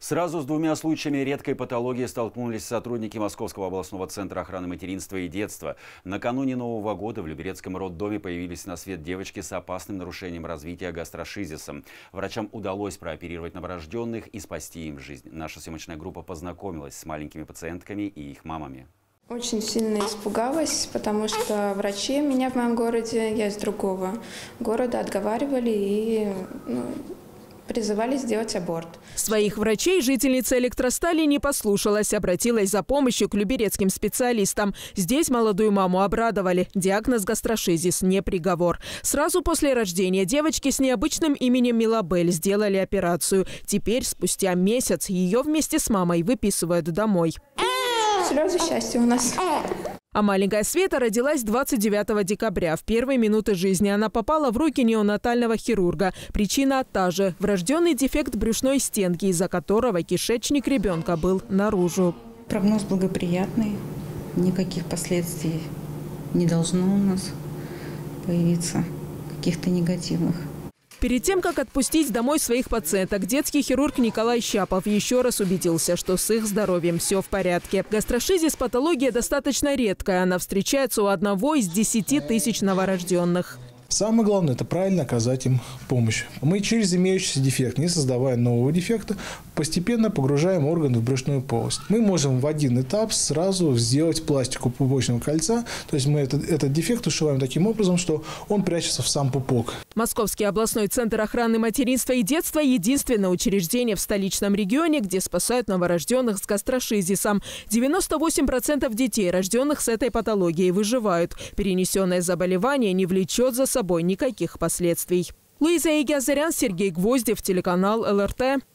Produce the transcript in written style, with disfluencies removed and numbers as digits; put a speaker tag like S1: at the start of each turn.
S1: Сразу с двумя случаями редкой патологии столкнулись сотрудники Московского областного центра охраны материнства и детства. Накануне Нового года в Люберецком роддоме появились на свет девочки с опасным нарушением развития гастрошизисом. Врачам удалось прооперировать новорожденных и спасти им жизнь. Наша съемочная группа познакомилась с маленькими пациентками и их мамами.
S2: Очень сильно испугалась, потому что врачи меня в моем городе, я из другого города, отговаривали и призывали сделать аборт.
S3: Своих врачей жительница Электростали не послушалась, обратилась за помощью к люберецким специалистам. Здесь молодую маму обрадовали. Диагноз гастрошизис, не приговор. Сразу после рождения девочки с необычным именем Милабель сделали операцию. Теперь, спустя месяц, ее вместе с мамой выписывают домой.
S2: Слезы счастья у нас.
S3: А маленькая Света родилась 29 декабря. В первые минуты жизни она попала в руки неонатального хирурга. Причина та же – врожденный дефект брюшной стенки, из-за которого кишечник ребенка был наружу.
S4: Прогноз благоприятный. Никаких последствий не должно у нас появиться, каких-то негативных.
S3: Перед тем, как отпустить домой своих пациенток, детский хирург Николай Щапов еще раз убедился, что с их здоровьем все в порядке. Гастрошизис – патология достаточно редкая. Она встречается у 1 из 10 тысяч новорожденных.
S5: Самое главное – это правильно оказать им помощь. Мы через имеющийся дефект, не создавая нового дефекта, постепенно погружаем орган в брюшную полость. Мы можем в один этап сразу сделать пластику пупочного кольца. То есть мы этот дефект ушиваем таким образом, что он прячется в сам пупок.
S3: Московский областной центр охраны материнства и детства – единственное учреждение в столичном регионе, где спасают новорожденных с гастрошизисом. 98% детей, рожденных с этой патологией, выживают. Перенесенное заболевание не влечет за собой никаких последствий. Луиза Егязарян, Сергей Гвоздев, телеканал ЛРТ.